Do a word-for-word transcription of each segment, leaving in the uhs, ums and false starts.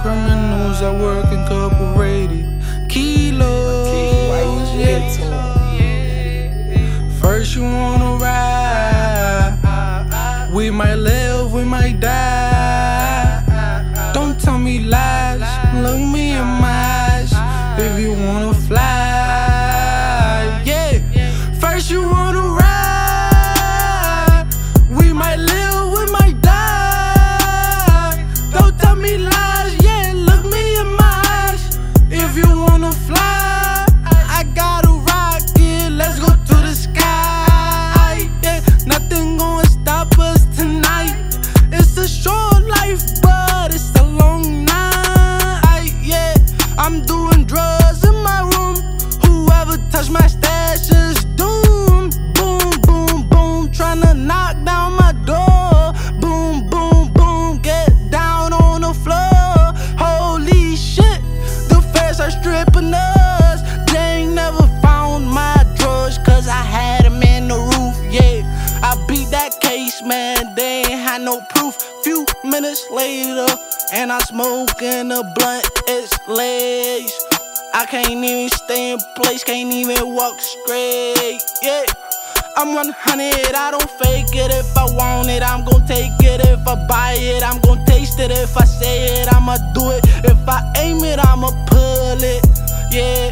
criminals that work incorporated. Kilos, yeah. First you wanna ride, we might live, we might die. Don't tell me lies, look me in my eyes if you wanna fly, yeah. First you wanna ride, we might live, we might die. Don't tell me lies, yeah, look me in my eyes if you wanna fly. I got a rocket, let's go to the sky, yeah. Nothing gonna stop us tonight. It's a short life, but it's a long night, yeah. I'm doing drugs in my room. Whoever touch my stash is doomed. Boom, boom, boom, tryna knock down my door. Boom, boom, boom, get down on the floor. Holy shit, the feds are stripping us. They ain't never found my drugs, cause I had them in the roof, yeah. I beat that case, man, they ain't had no proof. Few minutes later, and I'm smoking a blunt, it's lace. I can't even stay in place, can't even walk straight, yeah. I'm one hundred, I don't fake it. If I want it, I'm gon' take it. If I buy it, I'm gon' taste it. If I say it, I'ma do it. If I aim it, I'ma pull it, yeah.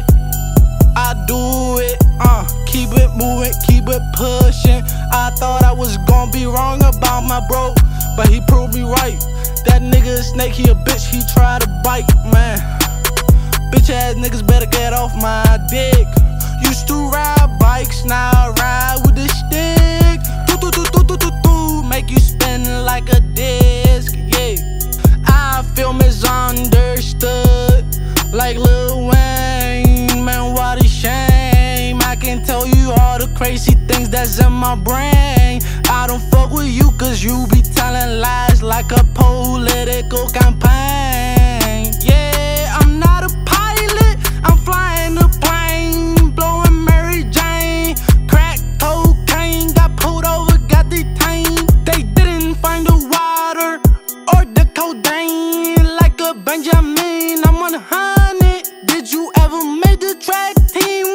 I do it, uh, keep it moving, keep it pushing. I thought I was gon' be wrong about my bro, but he proved me right. That nigga a snake, he a bitch, he try to bite, man. Bitch ass niggas better get off my dick. Used to ride bikes, now I ride with the stick. Do do do do do do do, make you spin like a disc, yeah. I feel misunderstood, like Lil Wayne. Man, what a shame. I can tell you all the crazy things that's in my brain. I don't fuck with you cause you be telling lies like a political campaign, yeah. I'm not a pilot, I'm flying a plane, blowing Mary Jane. Crack cocaine, got pulled over, got detained. They didn't find the water or the codeine. Like a Benjamin, I'm one hundred. Did you ever make the track team?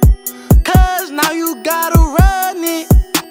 Cause now you gotta run it.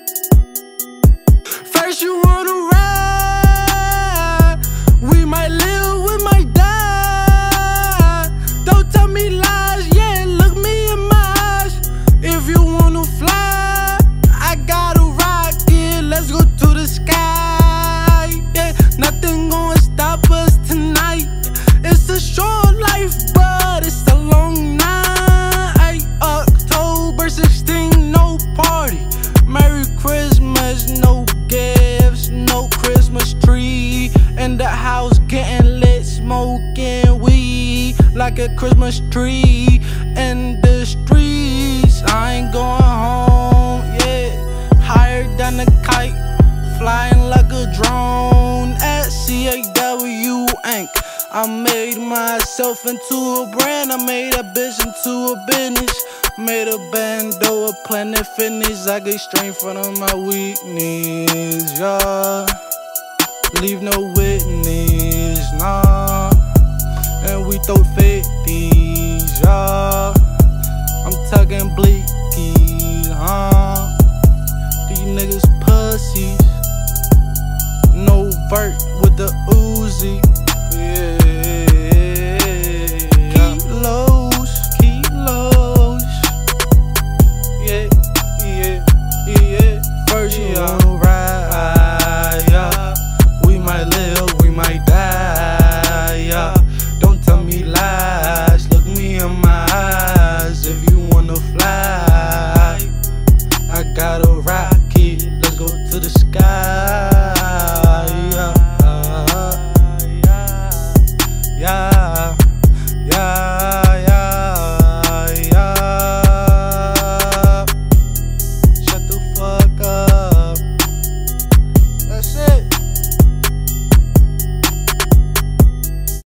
First you wanna ride, we might live, we might die. Don't tell me lies, yeah, look me in my eyes if you wanna fly. I got a rocket, let's go to the sky, yeah. Nothing gonna stop us tonight. It's a short life, but it's a long night. October sixteenth, no party. Merry Christmas, no gifts, no Christmas tree. In the house getting lit, smoking weed like a Christmas tree. In the streets, I ain't going home, yeah. Higher than a kite, flying like a drone. At C A W Inc, I made myself into a brand. I made a bitch into a business. Made a bando, a Planet Fitness. I get strength from my weakness, yeah. Leave no witness, nah. And we throw fifties, yeah. I'm tugging blickies, huh. These niggas pussies. No vert with the Uzi.